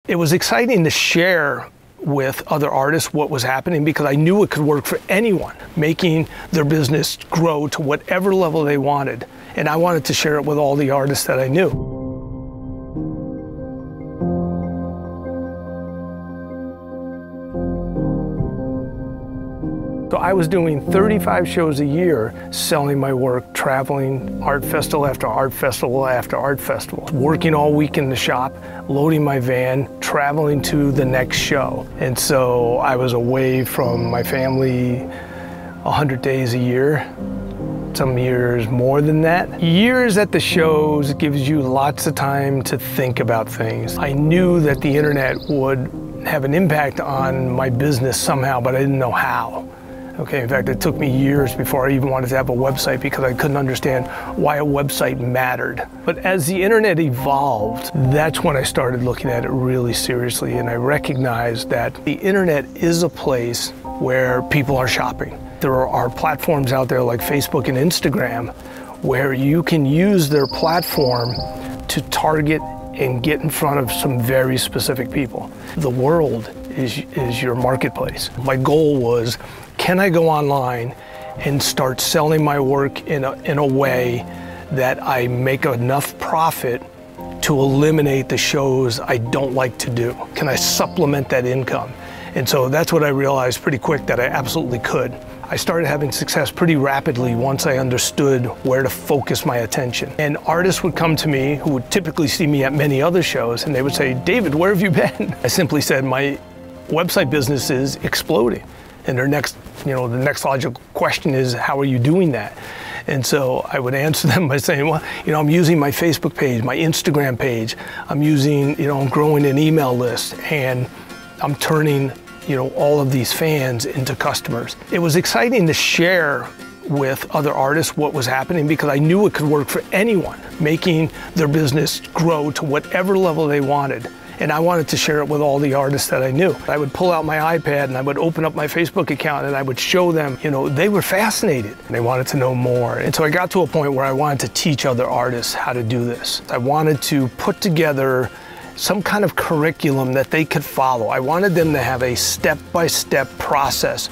It was exciting to share with other artists what was happening because I knew it could work for anyone, making their business grow to whatever level they wanted. And I wanted to share it with all the artists that I knew. So I was doing 35 shows a year, selling my work, traveling art festival after art festival after art festival, working all week in the shop, loading my van, traveling to the next show. And so I was away from my family 100 days a year, some years more than that. Years at the shows gives you lots of time to think about things. I knew that the internet would have an impact on my business somehow, but I didn't know how. Okay, in fact, it took me years before I even wanted to have a website because I couldn't understand why a website mattered. But as the internet evolved, that's when I started looking at it really seriously, and I recognized that the internet is a place where people are shopping. There are platforms out there like Facebook and Instagram where you can use their platform to target and get in front of some very specific people. The world is your marketplace. My goal was, can I go online and start selling my work in a way that I make enough profit to eliminate the shows I don't like to do? Can I supplement that income? And so that's what I realized pretty quick, that I absolutely could. I started having success pretty rapidly once I understood where to focus my attention. And artists would come to me who would typically see me at many other shows, and they would say, "David, where have you been?" I simply said, "My website business is exploding." And the next logical question is, how are you doing that? And so I would answer them by saying, well, I'm using my Facebook page, my Instagram page. I'm growing an email list, and I'm turning, all of these fans into customers. It was exciting to share with other artists what was happening because I knew it could work for anyone, making their business grow to whatever level they wanted. And I wanted to share it with all the artists that I knew. I would pull out my iPad and I would open up my Facebook account and I would show them, they were fascinated and they wanted to know more. And so I got to a point where I wanted to teach other artists how to do this. I wanted to put together some kind of curriculum that they could follow. I wanted them to have a step-by-step process,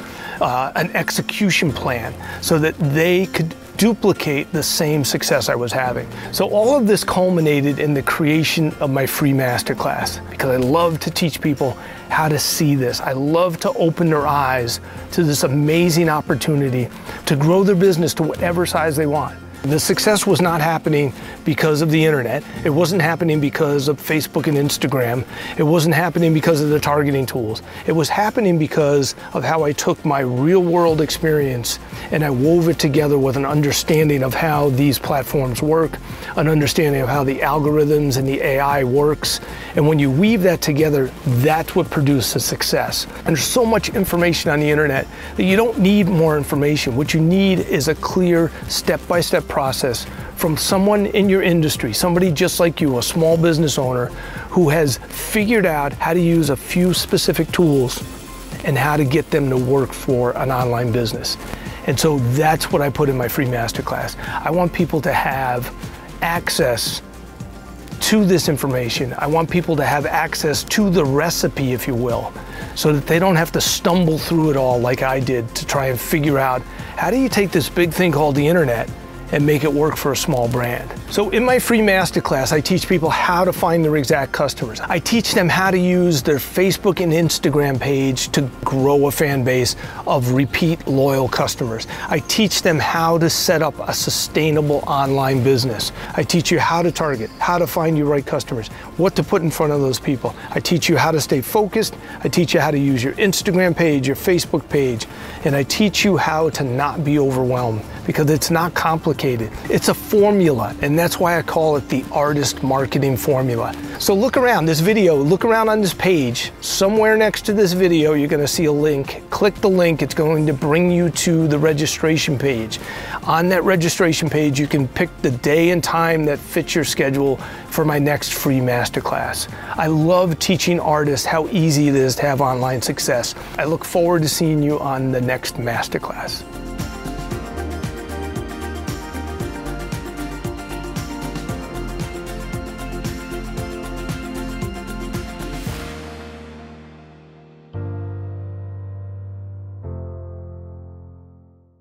an execution plan, so that they could duplicate the same success I was having. So all of this culminated in the creation of my free masterclass, because I love to teach people how to see this. I love to open their eyes to this amazing opportunity to grow their business to whatever size they want. The success was not happening because of the internet. It wasn't happening because of Facebook and Instagram. It wasn't happening because of the targeting tools. It was happening because of how I took my real world experience and I wove it together with an understanding of how these platforms work, an understanding of how the algorithms and the AI works. And when you weave that together, that's what produces success. And there's so much information on the internet that you don't need more information. What you need is a clear step-by-step process from someone in your industry, somebody just like you, a small business owner who has figured out how to use a few specific tools and how to get them to work for an online business. And so that's what I put in my free masterclass. I want people to have access to this information. I want people to have access to the recipe, if you will, so that they don't have to stumble through it all like I did to try and figure out, how do you take this big thing called the internet and make it work for a small brand? So in my free masterclass, I teach people how to find their exact customers. I teach them how to use their Facebook and Instagram page to grow a fan base of repeat loyal customers. I teach them how to set up a sustainable online business. I teach you how to target, how to find your right customers, what to put in front of those people. I teach you how to stay focused. I teach you how to use your Instagram page, your Facebook page, and I teach you how to not be overwhelmed, because it's not complicated. It's a formula, and that's why I call it the artist marketing formula. So look around this video, look around on this page. Somewhere next to this video, you're gonna see a link. Click the link, it's going to bring you to the registration page. On that registration page, you can pick the day and time that fits your schedule for my next free masterclass. I love teaching artists how easy it is to have online success. I look forward to seeing you on the next masterclass.